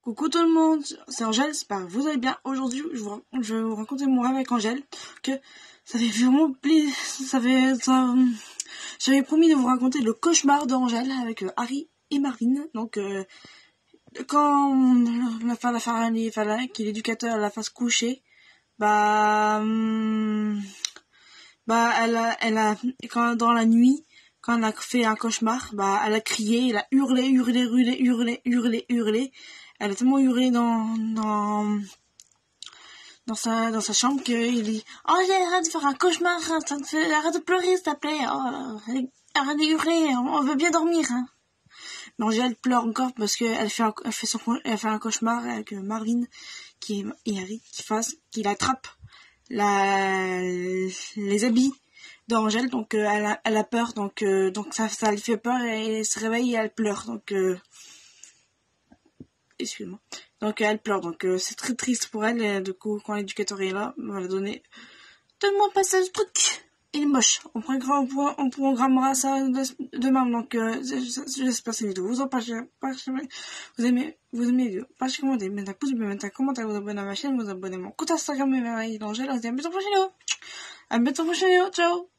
Coucou tout le monde, c'est Angèle, j'espère que vous allez bien. Aujourd'hui, je vais vous raconter mon rêve avec Angèle, que ça fait vraiment plaisir, j'avais promis de vous raconter le cauchemar d'Angèle avec Harry et Marvin. Donc, quand la femme qui est l'éducateur la fasse coucher, quand dans la nuit, quand elle a fait un cauchemar, elle a crié, elle a hurlé. Elle a tellement hurlé dans sa chambre qu'il dit, oh, arrête de faire un cauchemar, arrête de pleurer, s'il te plaît, oh, arrête de hurler, on veut bien dormir, hein. Mais Angèle pleure encore parce qu'elle fait un cauchemar avec Marvin et Harry qui l'attrape les habits d'Angèle, donc elle a peur, donc ça lui fait peur et elle se réveille et elle pleure, donc excuse-moi. Donc elle pleure, donc c'est très triste pour elle, et du coup quand l'éducateur est là, on va la donner, donne-moi pas ce truc, il est moche, on programmera ça demain, donc j'espère cette vidéo vous en partagez, vous aimez les vidéos, partagez, commentez, mettez un pouce bleu, mettez un commentaire, vous abonnez à ma chaîne, vous abonnez à mon compte Instagram et à l'Angèle, on se dit à bientôt pour la prochaine vidéo, ciao.